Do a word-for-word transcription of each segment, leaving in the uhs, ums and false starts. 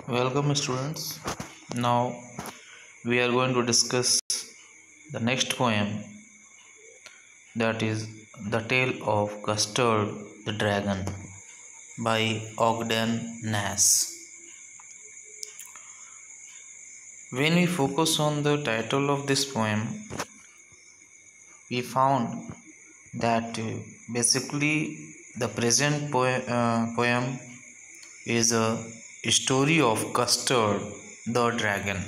Welcome, students. Now we are going to discuss the next poem, that is The Tale of Custard the Dragon by Ogden Nash. When we focus on the title of this poem, we found that uh, basically the present poem, uh, poem is a story of Custard the Dragon.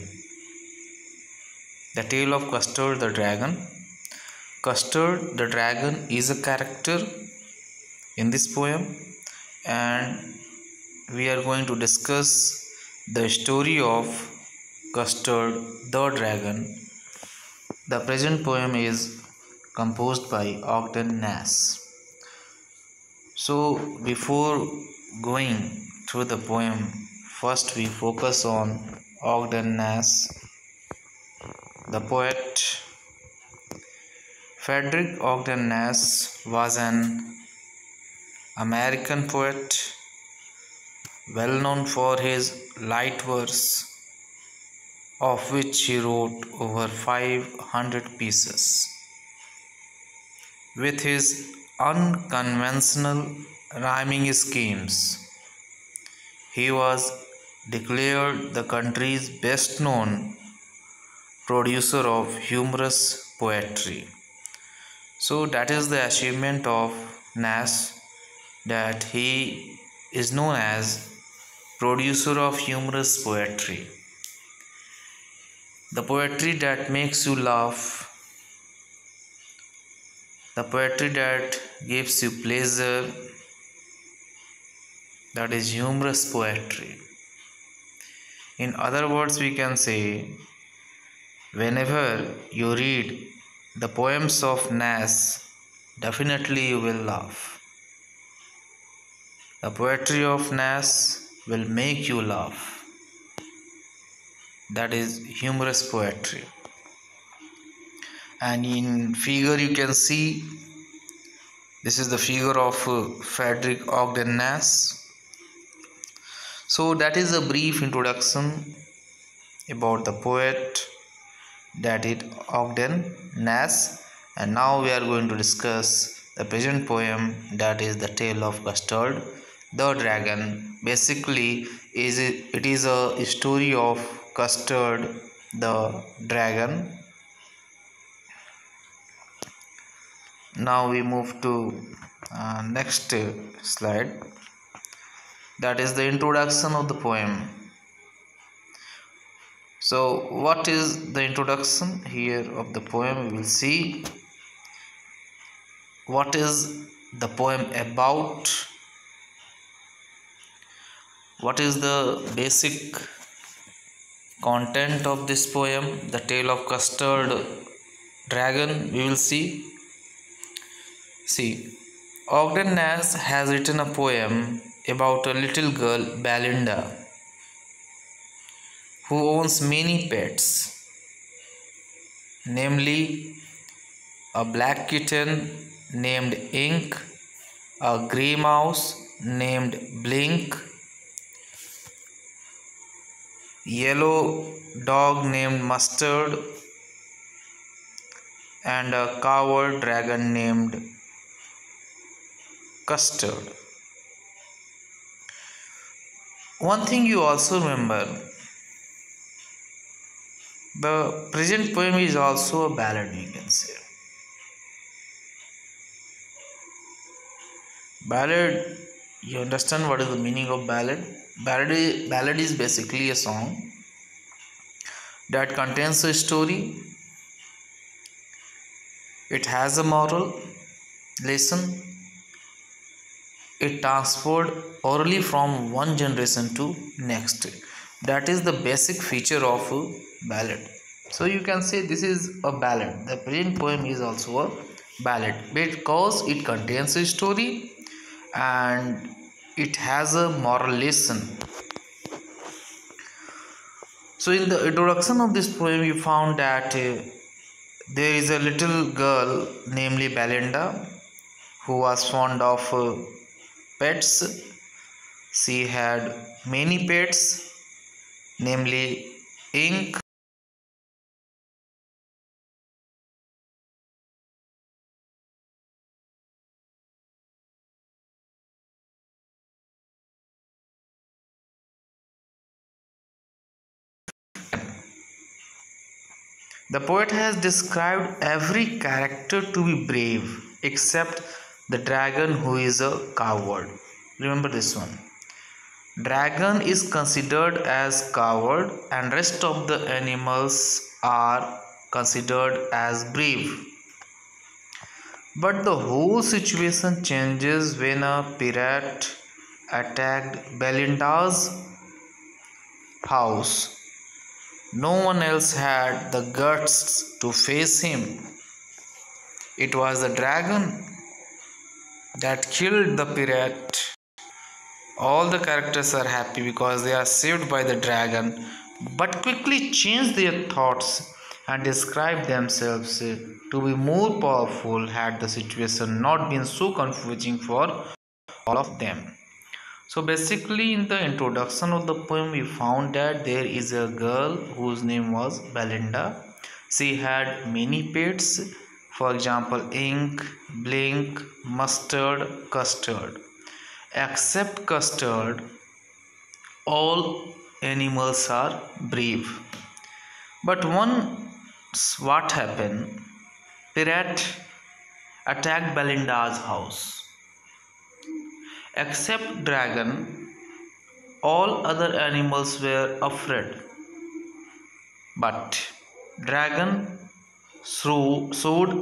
The Tale of Custard the Dragon. Custard the Dragon is a character in this poem, and we are going to discuss the story of Custard the Dragon. The present poem is composed by Ogden Nash. So, before going through the poem, first we focus on Ogden Nash, the poet. Frederick Ogden Nash was an American poet, well known for his light verse, of which he wrote over five hundred pieces. With his unconventional rhyming schemes, he was declared the country's best known producer of humorous poetry. So that is the achievement of Nash, that he is known as producer of humorous poetry. The poetry that makes you laugh, the poetry that gives you pleasure, that is humorous poetry. In other words, we can say, whenever you read the poems of Nash, definitely you will laugh. The poetry of Nash will make you laugh. That is humorous poetry. And in figure you can see, this is the figure of uh, Frederick Ogden Nash. So that is a brief introduction about the poet, that is Ogden Nash. And now we are going to discuss the present poem, that is The Tale of Custard the Dragon. Basically, is it, it is a story of Custard the Dragon. Now we move to uh, next uh, slide, that is the introduction of the poem. So what is the introduction here of the poem? We will see what is the poem about, what is the basic content of this poem, The Tale of Custard Dragon. We will see. See, Ogden Nash has written a poem about a little girl, Belinda, who owns many pets, namely a black kitten named Ink, a grey mouse named Blink, yellow dog named Mustard, and a coward dragon named Custard. One thing you also remember, the present poem is also a ballad, we can say. Ballad, you understand what is the meaning of ballad? Ballad is, ballad is basically a song that contains a story. It has a moral lesson. It transferred orally from one generation to next. That is the basic feature of a ballad. So you can say this is a ballad. The present poem is also a ballad because it contains a story and it has a moral lesson. So in the introduction of this poem, you found that uh, there is a little girl, namely Belinda, who was fond of uh, pets. She had many pets namely ink. The poet has described every character to be brave except the dragon, who is a coward. Remember this one. Dragon is considered as coward and rest of the animals are considered as brave. But the whole situation changes when a pirate attacked Belinda's house. No one else had the guts to face him. It was the dragon that killed the pirate. All the characters are happy because they are saved by the dragon, but quickly change their thoughts and describe themselves to be more powerful had the situation not been so confusing for all of them. So basically, in the introduction of the poem, we found that there is a girl whose name was Belinda. She had many pets, for example, ink, blink, mustard, custard. Except custard, all animals are brave. But once what happened? Pirate attacked Belinda's house. Except dragon, all other animals were afraid. But dragon showed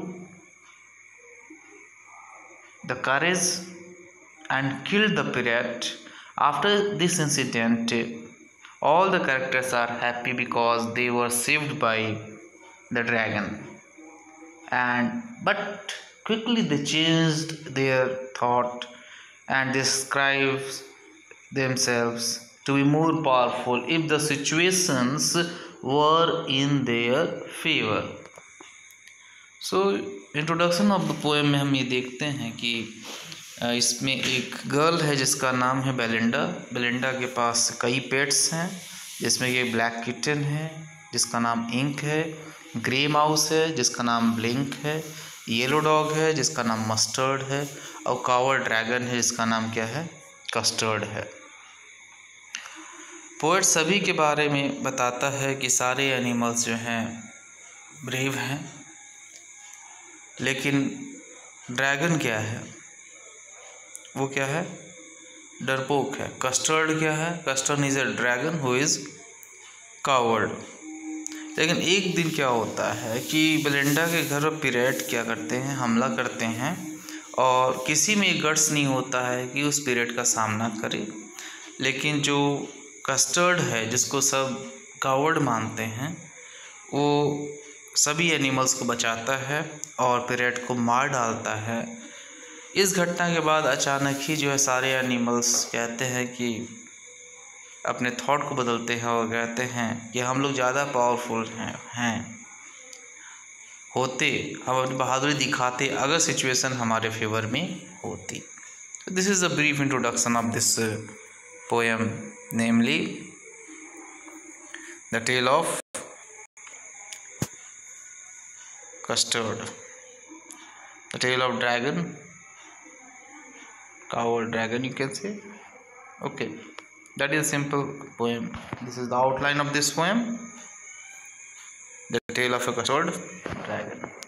the courage and killed the pirate. After this incident, all the characters are happy because they were saved by the dragon. And but quickly they changed their thought and describe themselves to be more powerful if the situations were in their favor. So introduction of the poem में हम ये देखते हैं कि इसमें एक girl है जिसका नाम है बेलिंडा। बेलिंडा के पास कई पेट्स हैं, जिसमें ये ब्लैक किटन है जिसका नाम इंक है, ग्रे माउस है जिसका नाम ब्लिंक है, येलो डॉग है जिसका नाम मस्टर्ड है, और कावर ड्रैगन है जिसका नाम क्या है, कस्टर्ड है। पोएट सभी के बारे में बताता है कि सारे एनिमल्स जो हैं ब्रेव हैं, लेकिन ड्रैगन क्या है, वो क्या है, डरपोक है। कस्टर्ड क्या है, custard is a dragon who is coward. लेकिन एक दिन क्या होता है कि बेलिंडा के घर पर पिरेट क्या करते हैं, हमला करते हैं, और किसी में गट्स नहीं होता है कि उस पिरेट का सामना करे। लेकिन जो कस्टर्ड है, जिसको सब कावर्ड मानते हैं, वो सभी एनिमल्स को बचाता है और पिरेट को मार डालता है। इस घटना के बाद अचानक ही जो है सारे एनिमल्स कहते हैं कि अपने थॉट को बदलते हैं और कहते हैं कि हम लोग ज़्यादा पावरफुल हैं हैं होते, हम अपनी बहादुरी दिखाते अगर सिचुएशन हमारे फेवर में होती। This is a brief introduction of this poem, namely the tale of custard, the tale of dragon, coward dragon, you can say. Okay, that is a simple poem. This is the outline of this poem, the tale of a custard dragon.